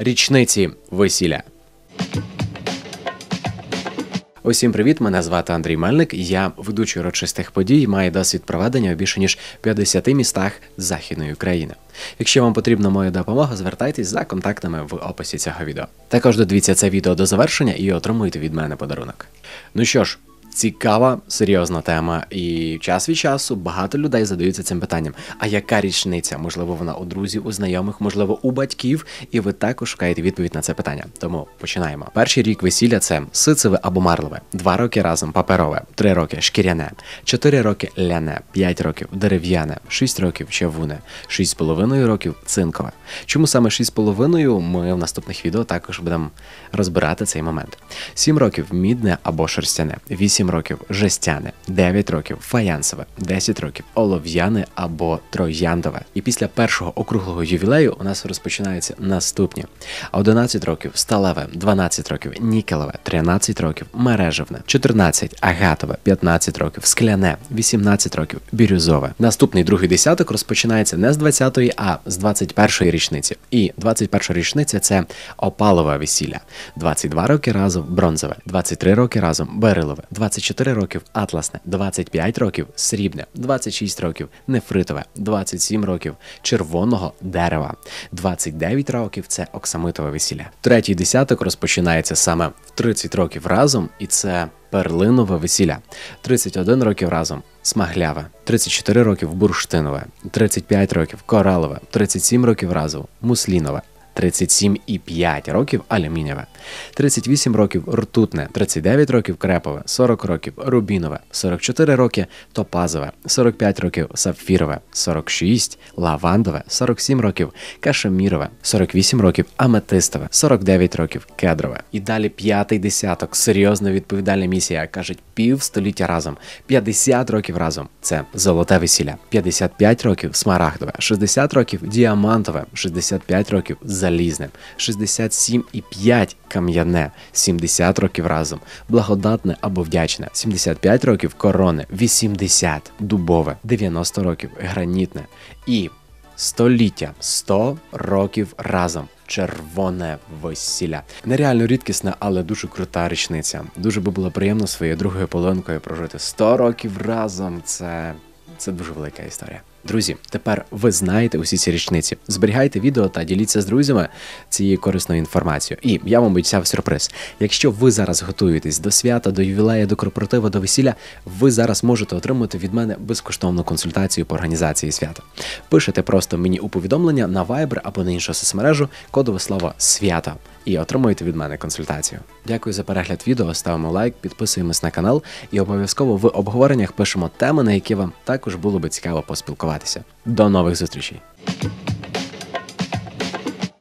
річниці весілля. Усім привіт, мене звати Андрій Мельник, я ведучий урочистих подій, маю досвід проведення у більше ніж 50 містах Західної України. Якщо вам потрібна моя допомога, звертайтесь за контактами в описі цього відео. Також додивіться це відео до завершення і отримуйте від мене подарунок. Ну що ж, цікава, серйозна тема, і час від часу багато людей задаються цим питанням. А яка річниця? Можливо, вона у друзів, у знайомих, можливо, у батьків, і ви також шукаєте відповідь на це питання. Тому починаємо. Перший рік весілля – це ситцеве або марлеве, 2 роки разом паперове, 3 роки шкіряне, 4 роки ляне, 5 років дерев'яне, 6 років чавуне, 6,5 років цинкове. Чому саме 6,5? Ми в наступних відео також будемо розбирати цей момент. 7 років мідне або шерстяне, 8 років жестяне, 9 років фаянсове, 10 років олов'яне або трояндове. І після першого округлого ювілею у нас розпочинаються наступні. 11 років сталеве, 12 років нікелеве, 13 років мережевне, 14 агатове, 15 років скляне, 18 років бірюзове. Наступний другий десяток розпочинається не з 20-ї, а з 21-ї річниці. І 21-ша річниця – це опалове весілля. 22 роки разом бронзове, 23 роки разом берилове, 24 років атласне, 25 років срібне, 26 років нефритове, 27 років червоного дерева, 29 років – це оксамитове весілля. Третій десяток розпочинається саме в 30 років разом, і це перлинове весілля. 31 років разом смагляве, 34 років бурштинове, 35 років коралове, 37 років разом муслінове, 37,5 років алюмінієве, 38 років ртутне, 39 років крепове, 40 років рубінове, 44 роки топазове, 45 років сапфірове, 46 лавандове, 47 років кашемірове, 48 років аметистове, 49 років кедрове. І далі п'ятий десяток, серйозна відповідальна місія, кажуть, півстоліття разом, 50 років разом – це золоте весілля, 55 років смарагдове, 60 років діамантове, 65 років залізне, 67,5 кам'яне, 70 років разом благодатне або вдячне, 75 років корони, 80 дубове, 90 років гранітне і століття, 100 років разом червоне весілля. Нереально рідкісна, але дуже крута річниця. Дуже би було приємно своєю другою половинкою прожити 100 років разом. Це дуже велика історія. Друзі, тепер ви знаєте усі ці річниці. Зберігайте відео та діліться з друзями цією корисною інформацією. І я вам обіцяв сюрприз. Якщо ви зараз готуєтесь до свята, до ювілею, до корпоративу, до весілля, ви зараз можете отримати від мене безкоштовну консультацію по організації свята. Пишете просто мені у повідомлення на Viber або на іншу соцмережу кодове слово «Свято» і отримуєте від мене консультацію. Дякую за перегляд відео, ставимо лайк, підписуємось на канал і обов'язково в обговореннях пишемо теми, на які вам також було би цікаво поспілкуватися. До нових зустрічей!